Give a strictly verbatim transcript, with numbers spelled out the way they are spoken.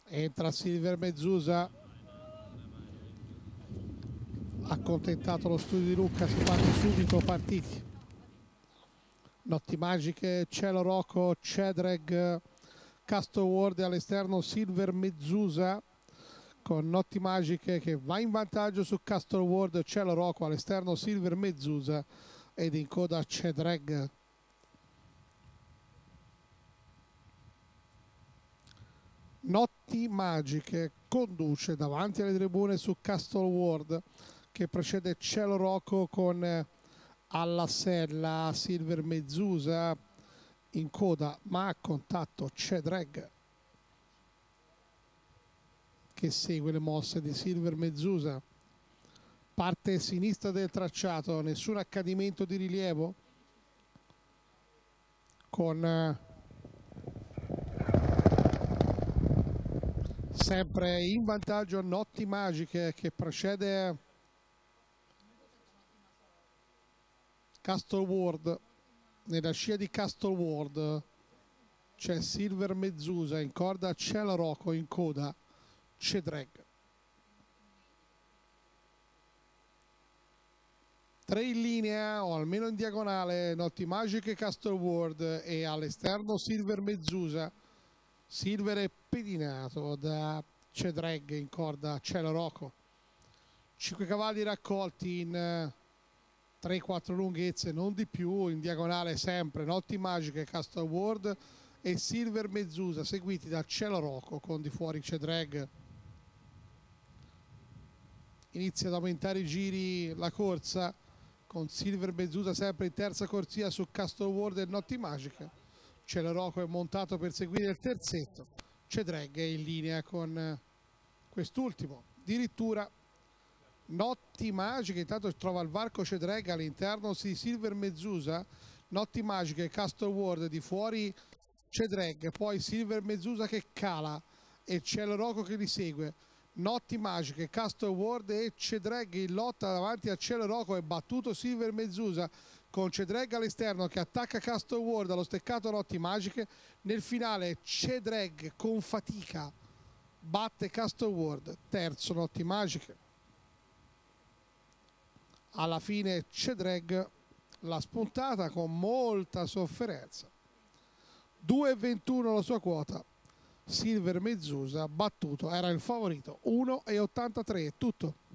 Entra Silver Mezzusa, accontentato lo studio di Lucca, si parte subito partiti. Notti magiche, Cielo Rocco, Cedrag, Castle Ward all'esterno Silver Mezzusa, con Notti magiche che va in vantaggio su Castle Ward, Cielo Rocco all'esterno Silver Mezzusa ed in coda Cedrag. Notti magiche conduce davanti alle tribune su Castle Ward, che precede Cielo Rocco con alla sella Silver Mezzusa in coda, ma a contatto Cedrag, che segue le mosse di Silver Mezzusa. Parte sinistra del tracciato, nessun accadimento di rilievo, con sempre in vantaggio Notti magiche che precede Castle Ward. Nella scia di Castle Ward c'è Silver Mezzusa, in corda Cielo Rocco, in coda Cedrag. Tre in linea o almeno in diagonale Notti magiche Castle Ward e all'esterno Silver Mezzusa. Silver è pedinato da Cedrag, in corda Cielo Rocco. Cinque cavalli raccolti in tre quattro lunghezze, non di più. In diagonale sempre Notti magiche Castle Ward e Silver Mezzusa, seguiti da Cielo Rocco con di fuori Cedrag. Inizia ad aumentare i giri la corsa con Silver Mezzusa sempre in terza corsia su Castle Ward e Notti magiche. Cielo Rocco è montato per seguire il terzetto. Cedrag è in linea con quest'ultimo. Addirittura Notti magiche, intanto trova il varco Cedrag all'interno di Silver Mezzusa. Notti magiche Castle Ward, di fuori Cedrag, poi Silver Mezzusa che cala e Cielo Rocco che li segue. Notti magiche Castle Ward e Cedrag in lotta davanti a Cielo Rocco, è battuto Silver Mezzusa con Cedrag all'esterno che attacca Castle Ward allo steccato Notti magiche. Nel finale Cedrag con fatica batte Castle Ward, terzo Notti magiche. Alla fine Cedrag l'ha spuntata con molta sofferenza. due e ventuno la sua quota. Silver Mezzusa battuto, era il favorito, uno e ottantatré, è tutto.